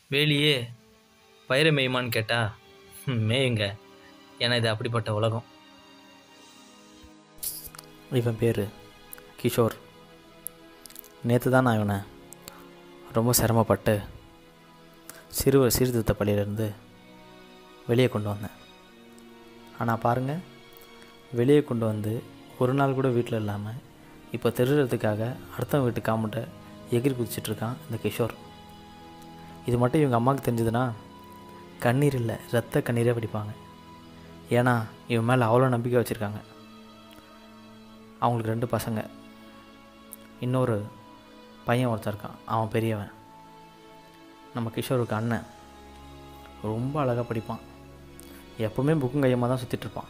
வேலியே பயிரை மேயுமான்னு கேட்டால் மேயுங்க. ஏன்னா இது அப்படிப்பட்ட உலகம். இவன் பேர் கிஷோர். நேற்று தான் நான் இவனை ரொம்ப சிரமப்பட்டு சிறுவர் சீர்திருத்த பள்ளியிலேருந்து வெளியே கொண்டு வந்தேன். ஆனால் பாருங்கள், வெளியே கொண்டு வந்து ஒரு நாள் கூட வீட்டில் இல்லாமல் இப்போ திருடுறதுக்காக அடுத்தவங்க வீட்டு காம்பவுண்டை எகிரி குதிச்சிட்ருக்கான் இந்த கிஷோர். இது மட்டும் இவங்க அம்மாவுக்கு தெரிஞ்சதுன்னா கண்ணீர் இல்லை ரத்த கண்ணீரே வடிப்பாங்க. ஏன்னா இவன் மேலே அவ்வளோ நம்பிக்கை வச்சுருக்காங்க. அவங்களுக்கு 2 பசங்க, இன்னொரு பையன் ஒருத்தன் இருக்கான், அவன் பெரியவன். நம்ம கிஷோருக்கு அண்ணன் ரொம்ப அழகாக படிப்பான். எப்போவுமே புக்கும் கையமாக தான் சுற்றிட்டுருப்பான்.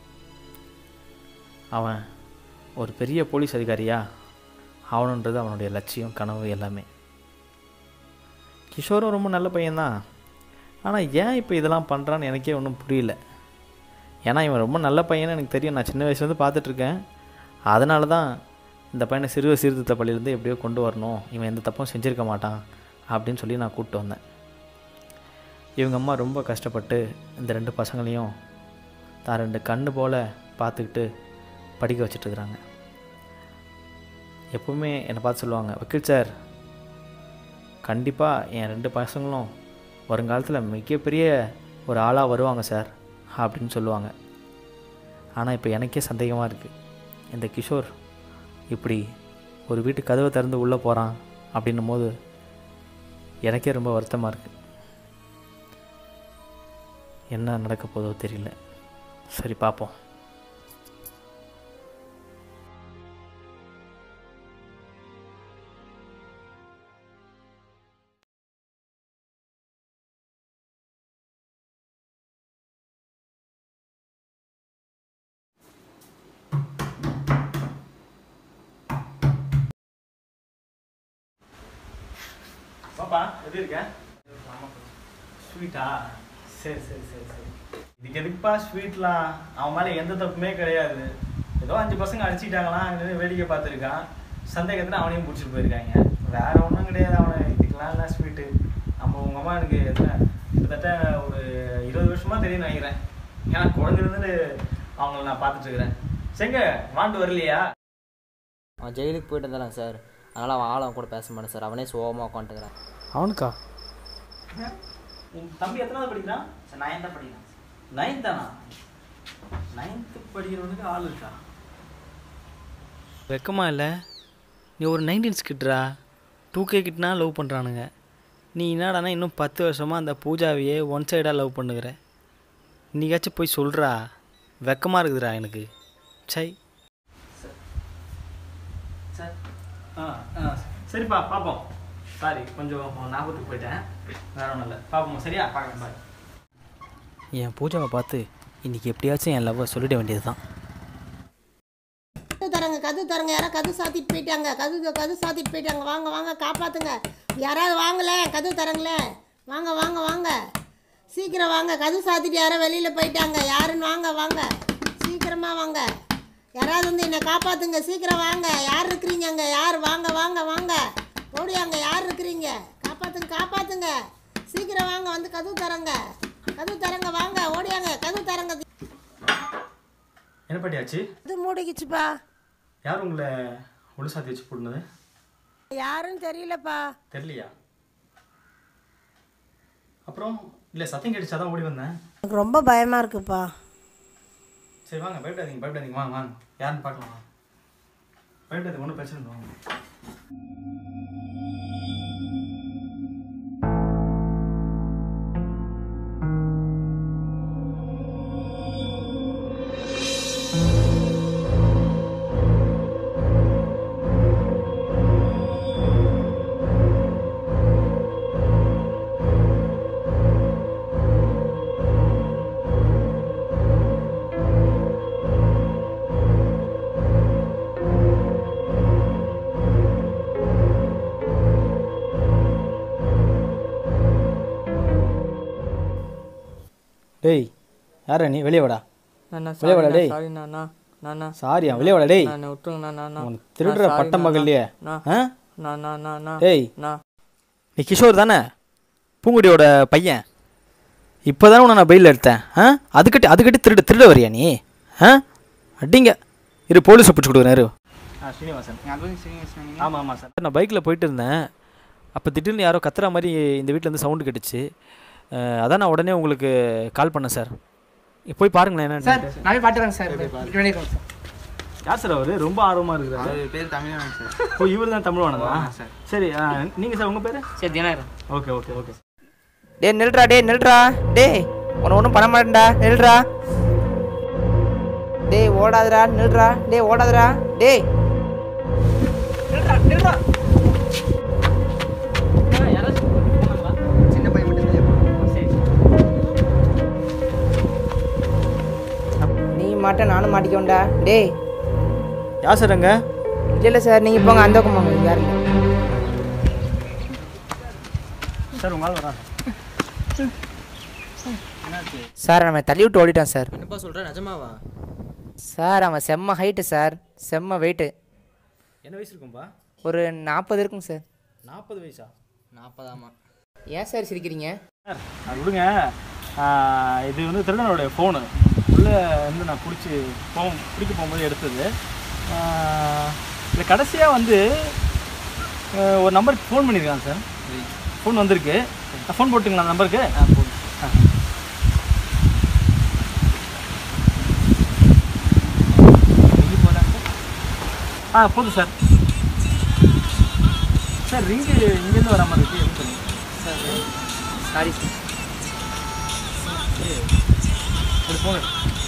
அவன் ஒரு பெரிய போலீஸ் அதிகாரியாக ஆகணுன்றது அவனுடைய லட்சியம், கனவு எல்லாமே. கிஷோரும் ரொம்ப நல்ல பையன்தான். ஆனால் ஏன் இப்போ இதெல்லாம் பண்ணுறான்னு எனக்கே ஒன்றும் புரியல. ஏன்னா இவன் ரொம்ப நல்ல பையன்னு எனக்கு தெரியும். நான் சின்ன வயசுலேருந்து பார்த்துட்ருக்கேன். அதனால தான் இந்த பையனை சிறுவர் சீர்திருத்த பள்ளியிலேருந்து எப்படியோ கொண்டு வரணும், இவன் எந்த தப்பும் செஞ்சுருக்க மாட்டான் அப்படின்னு சொல்லி நான் கூப்பிட்டு வந்தேன். இவங்க அம்மா ரொம்ப கஷ்டப்பட்டு இந்த 2 பசங்களையும் தான் 2 கண்ணு போல் பார்த்துக்கிட்டு படிக்க வச்சிட்ருக்குறாங்க. எப்போவுமே என்னை பார்த்து சொல்லுவாங்க, வக்கீல் சார் கண்டிப்பாக என் 2 பசங்களும் வருங்காலத்தில் மிகப்பெரிய ஒரு ஆளாக வருவாங்க சார் அப்படின்னு சொல்லுவாங்க. ஆனால் இப்போ எனக்கே சந்தேகமாக இருக்குது, இந்த கிஷோர் இப்படி ஒரு வீட்டு கதவை திறந்து உள்ளே போகிறான் அப்படின்னும் போது எனக்கே ரொம்ப வருத்தமாக இருக்குது. என்ன நடக்க போதோ தெரியல. சரி பார்ப்போம். பாப்பா எப்படி இருக்க? ஸ்வீட்டா? சரி சரி சரி சரி. இதுக்கு எதுக்குப்பா ஸ்வீட்லாம்? அவன் மேலே எந்த தப்புமே கிடையாது. ஏதோ 5 பசங்க அடிச்சுக்கிட்டாங்களாம், வேடிக்கை பார்த்துருக்கான். சந்தேகத்தில் அவனையும் பிடிச்சிட்டு போயிருக்காங்க. வேற ஒன்றும் கிடையாது. அவனை இதுக்கெலாம் இல்லை ஸ்வீட்டு. நம்ம உங்கள் அம்மா எனக்கு கிட்டத்தட்ட ஒரு 20 வருஷமாக தெரியும் நினைக்கிறேன். ஏன்னா குழந்தைலேருந்து அவங்கள நான் பார்த்துட்ருக்குறேன். செங்க வாண்டு வரலையா? அவன் ஜெயிலுக்கு போயிட்டு இருந்தான் சார். அதனால் அவன் அவன் கூட பேச மாட்டேன் சார். அவனே சோகமாக உட்காந்துக்கிறான். அவனுக்கா? உன் தம்பி எத்தனாவது படிக்கிறான்? சார் 9th தான் படிக்கிறான். 9th தானா? 9th படிக்கிறவனுக்கு ஆள் இருக்கா? வெக்கமா இல்லை? நீ ஒரு 19s கிட்டா 2K கிட்டனா லவ் பண்ணுறானுங்க. நீ என்னடானா இன்னும் 10 வருஷமாக அந்த பூஜாவையே ஒன் சைடாக லவ் பண்ணுகிற. இன்றைக்காச்சும் போய் சொல்கிறா. வெக்கமாக இருக்குதுடா எனக்கு. சை. சார் சரிப்பா பார்ப்போம். சாரி கொஞ்சம் ஞாபகத்துக்கு போயிட்டேன். வேற ஒன்றும் இல்லை. பார்ப்போம். சரியா? பார்க்கலாம். பாய். என் பூஜாவை பார்த்து இன்றைக்கி எப்படியாச்சும் என் லவ்வை சொல்லிட வேண்டியது தான். கது தரங்க யாராவது கது சாத்திட்டு போயிட்டாங்க. கது சாத்திட்டு போயிட்டாங்க. வாங்க வாங்க காப்பாற்றுங்க. யாராவது வாங்கல, கது தரங்களே. வாங்க வாங்க வாங்க சீக்கிரம் வாங்க. கது சாத்திட்டு யாரோ வெளியில் போயிட்டாங்க. யாருன்னு வாங்க வாங்க சீக்கிரமாக வாங்க. யாராவது வந்து என்னை காப்பாற்றுங்க. சீக்கிரம் வாங்க. யார் இருக்கிறீங்க அங்கே? யார்? வாங்க வாங்க வாங்க ஓடியாங்க. யார் இருக்கிறீங்க? காப்பாற்றுங்க காப்பாற்றுங்க. சீக்கிரம் வாங்க வந்து கது தரங்க வாங்க ஓடியாங்க. கது தரங்க. என்ன பாட்டியாச்சு? இது மூடிக்கிச்சுப்பா. யார் உங்களை ஒழு சாத்தி வச்சு போடுனது? யாருன்னு தெரியலப்பா. தெரியலையா? அப்புறம் இல்லை சத்தம் கேட்டுச்சாதான் ஓடி வந்தேன். எனக்கு ரொம்ப பயமாக இருக்குப்பா. சரி வாங்க, பயப்படாதீங்க. வாங்க வாங்க யாருன்னு பார்க்கலாம். வாங்க, பயப்படாதீங்க, ஒன்றும் பிரச்சனை இல்லை. வாங்க. டேய் யாரா நீ? வெளியே வாடா. நானா வெளியே வாடா டேய். சாரி நானா நானா சாரியா? வெளியே வாடா டேய். நான் விட்டுருங்க நானா. உனக்கு திருடுற பட்ட மகள் இல்லையே. நான் ஆ நான் நான் நான் டேய் நான் நீ கிஷோர் தானே? பூங்குடியோட பையன். இப்போ தானே உன்னை நான் பெயில் எடுத்தேன். அதுக்கட்டி திருட வரியா நீ? அடிங்க இரு, போலீஸை பிடிச்சி கொடுக்குறேன். ஸ்ரீனிவாசன். ஆமாம் ஆமாம் சார். நான் பைக்கில் போயிட்டு இருந்தேன். அப்போ திடீர்னு யாரோ கத்துற மாதிரி இந்த வீட்டிலேருந்து சவுண்டு கேட்டுச்சு. அதான் நான் உடனே உங்களுக்கு கால் பண்ணேன் சார். போய் பாருங்களேன் என்ன சார். நானே பார்த்துறேன் சார். பண்ணிடுறோம் சார். யார் சார் அவர்? ரொம்ப ஆர்வமாக இருக்கிறாரு. பேர் தமிழ்வாணன் சார். ஓ, இவர் தான் தமிழ்வானதா? சரி, நீங்கள் சார் உங்கள் பேர்? சரி தினகரன். Okay okay okay. டேய் நில்றா. டேய் உன்னை ஒன்றும் பண்ண மாட்டேன்டா. நில்றா. டேய் ஓடாதடா. நில்றா. டேய் ஓடாதடா. டேய் நில்றா. சின்ன பையன் மட்டும் நீ மாட்ட நானும் மாட்டிக்கோண்டா. டேய் யார் சார் அங்கே? இல்லை சார், நீங்கள் போங்க அந்த பக்கம் போங்க. யாரு சார் உங்களால் வரா சார்? அவன் தள்ளி விட்டு ஓடிட்டான் சார். என்னப்பா சொல்கிறேன், நிஜமாவா? சார் அவன் செம்ம ஹைட்டு சார், செம்ம வெயிட்டு. என்ன வயசு இருக்கும்பா? ஒரு 40 இருக்குங்க சார். 40 வயசா? 40 ஆமாம். ஏன் சார் சிரிக்கிறீங்க? சார் அது விடுங்க. இது வந்து திருடனுடைய ஃபோனு. உள்ளே வந்து நான் பிடிக்க போகும்போது எடுத்தது. இல்லை கடைசியாக வந்து ஒரு நம்பருக்கு ஃபோன் பண்ணியிருக்காங்க சார். ஃபோன் வந்திருக்கு. ஃபோன் போட்டுங்களா அந்த நம்பருக்கு? போதும் சார். சார் ரிங்கு இங்கேருந்து வர மாதிரி இருக்குது. எதுவும் சார் சாரி சார். ஒரு ஃபோனு.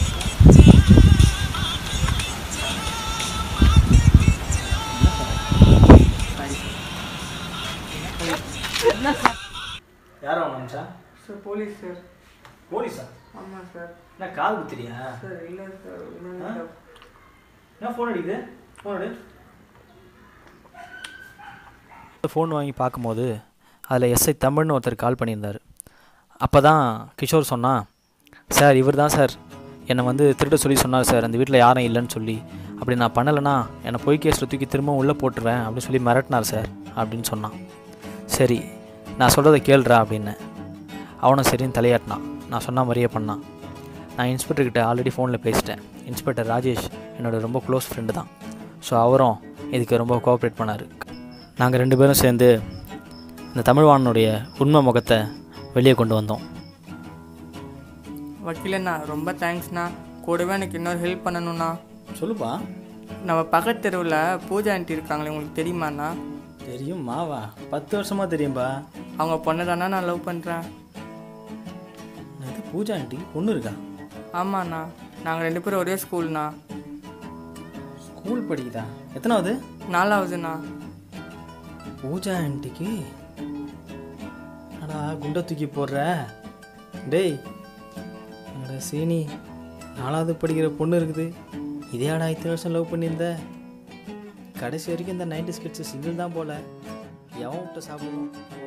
யாரும் அவனுச்சா? Sir police sir. போலீஸா? ஆமாம் சார். என்ன கால் குத்துறியா? சார் இல்லை சார். என்ன ஃபோன் அடிக்குது? ஃபோன் அடி. ஃபோன் வாங்கி பார்க்கும்போது அதில் எஸ்ஐ தமிழ்னு ஒருத்தர் கால் பண்ணியிருந்தார். அப்போ தான் கிஷோர் சொன்னான், சார் இவர் தான் சார் என்னை வந்து திருட சொல்லி சொன்னார் சார், அந்த வீட்டில் யாரும் இல்லைன்னு சொல்லி. அப்படி நான் பண்ணலைன்னா என்னை பொய் கேஸில் தூக்கி திரும்பவும் உள்ளே போட்டுருவேன் அப்படின்னு சொல்லி மிரட்டினார் சார் அப்படின்னு சொன்னான். சரி நான் சொல்கிறத கேளுறா அப்படின்னு. அவனும் சரின்னு தலையாட்டினான். நான் சொன்ன மாதிரியே பண்ணான். நான் இன்ஸ்பெக்டர்கிட்ட ஆல்ரெடி ஃபோனில் பேசிட்டேன். இன்ஸ்பெக்டர் ராஜேஷ் என்னோடய ரொம்ப க்ளோஸ் ஃப்ரெண்டு தான். ஸோ அவரும் இதுக்கு ரொம்ப கோஆப்ரேட் பண்ணார். நாங்கள் 2 பேரும் சேர்ந்து இந்த தமிழ்வாணனுடைய உண்மை முகத்தை வெளியே கொண்டு வந்தோம். வக்கீலண்ணா ரொம்ப தேங்க்ஸ்ண்ணா. கூடவே எனக்கு இன்னொரு ஹெல்ப் பண்ணணும்ண்ணா. சொல்லுப்பா. நம்ம பக்கத்து தெருவில் பூஜா ஆண்டி இருக்காங்களே, உங்களுக்கு தெரியுமாண்ணா? தெரியும் மாவா, 10 வருஷமாக தெரியும்பா. அவங்க பொண்ணை தானே நான் லவ் பண்ணுறேன். இது பூஜா ஆண்டி பொண்ணு இருக்கா? ஆமாண்ணா, நாங்கள் 2 பேரும் ஒரே ஸ்கூல்ண்ணா. ஸ்கூல் படிக்குதா? எத்தனாவது? 4ஆவதுண்ணா. பூஜா ஆண்டிக்கு அடா குண்டை தூக்கி போடுற டேய். அட சீனி, 4ஆவது படிக்கிற பொண்ணு இருக்குது. இதேடா இத்தனை வருஷம் லவ் பண்ணியிருந்த. கடைசி வரைக்கும் இந்த 90s கிட்ஸ் சிங்கிள் தான் போல. எவன் விட்டு சாப்பிடுவோம்.